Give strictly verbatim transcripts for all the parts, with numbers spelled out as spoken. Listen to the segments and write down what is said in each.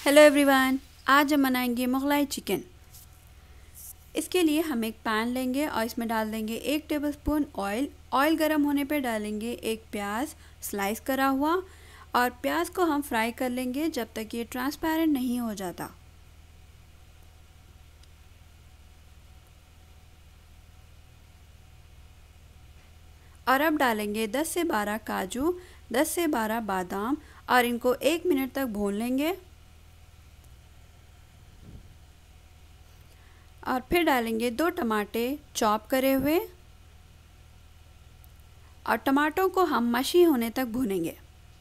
Hello everyone, आज हम बनाएंगे मुगलाई चिकन। इसके लिए हम एक पैन लेंगे और इसमें डाल देंगे एक टेबलस्पून ऑयल। ऑयल गर्म होने पर डालेंगे एक प्याज स्लाइस करा हुआ, और प्याज को हम फ्राई कर लेंगे जब तक ये ट्रांसपेरेंट नहीं हो जाता। और अब डालेंगे दस से बारह काजू, दस से बारह बादाम, और इनको एक मिनट तक भून लेंगे। और फिर डालेंगे दो टमाटे चॉप करे हुए, और टमाटों को हम मशी होने तक भूनेंगे।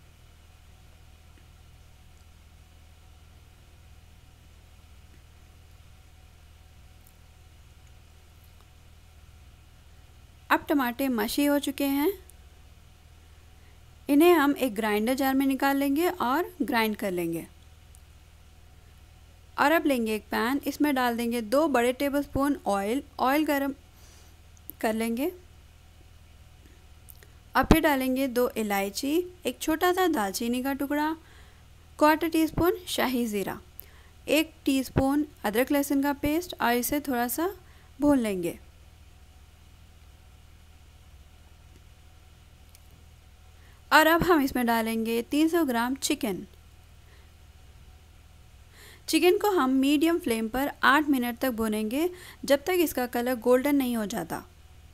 अब टमाटे मशी हो चुके हैं, इन्हें हम एक ग्राइंडर जार में निकाल लेंगे और ग्राइंड कर लेंगे। और अब लेंगे एक पैन, इसमें डाल देंगे दो बड़े टेबलस्पून ऑयल। ऑयल गरम कर लेंगे, और फिर डालेंगे दो इलायची, एक छोटा सा दालचीनी का टुकड़ा, क्वार्टर टी स्पून शाही ज़ीरा, एक टीस्पून अदरक लहसुन का पेस्ट, और इसे थोड़ा सा भून लेंगे। और अब हम इसमें डालेंगे तीन सौ ग्राम चिकन। चिकन को हम मीडियम फ्लेम पर आठ मिनट तक भूनेंगे, जब तक इसका कलर गोल्डन नहीं हो जाता।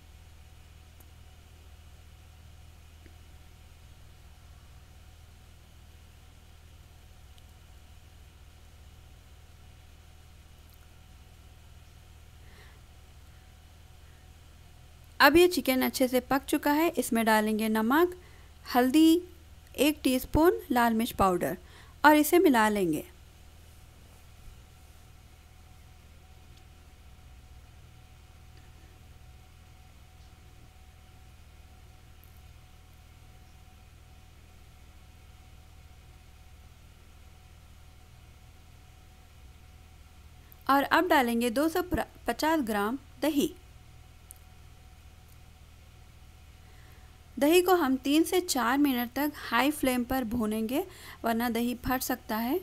अब ये चिकन अच्छे से पक चुका है। इसमें डालेंगे नमक, हल्दी, एक टीस्पून लाल मिर्च पाउडर, और इसे मिला लेंगे। और अब डालेंगे दो सौ पचास ग्राम दही। दही को हम तीन से चार मिनट तक हाई फ्लेम पर भूनेंगे, वरना दही फट सकता है।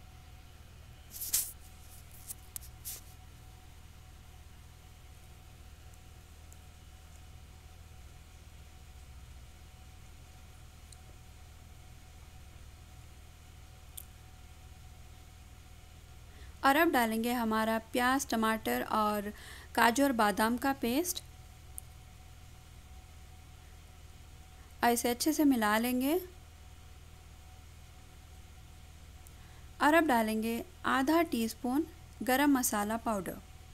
और अब डालेंगे हमारा प्याज, टमाटर और काजू और बादाम का पेस्ट, और इसे अच्छे से मिला लेंगे। और अब डालेंगे आधा टीस्पून गरम मसाला पाउडर।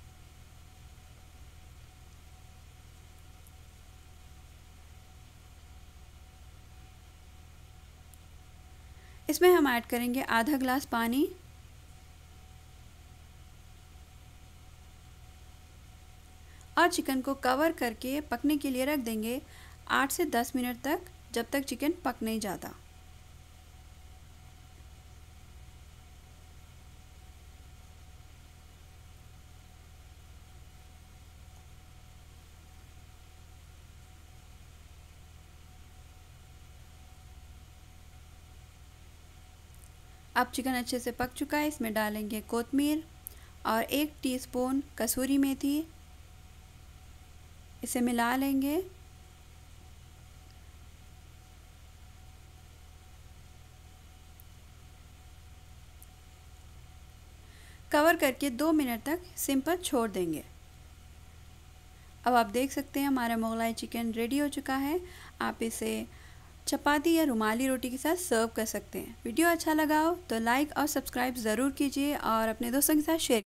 इसमें हम ऐड करेंगे आधा ग्लास पानी, और चिकन को कवर करके पकने के लिए रख देंगे आठ से दस मिनट तक, जब तक चिकन पक नहीं जाता। अब चिकन अच्छे से पक चुका है। इसमें डालेंगे कोतमीर और एक टीस्पून कसूरी मेथी, इसे मिला लेंगे। कवर करके दो मिनट तक सिम पर छोड़ देंगे। अब आप देख सकते हैं हमारा मुगलाई चिकन रेडी हो चुका है। आप इसे चपाती या रुमाली रोटी के साथ सर्व कर सकते हैं। वीडियो अच्छा लगा हो तो लाइक और सब्सक्राइब ज़रूर कीजिए, और अपने दोस्तों के साथ शेयर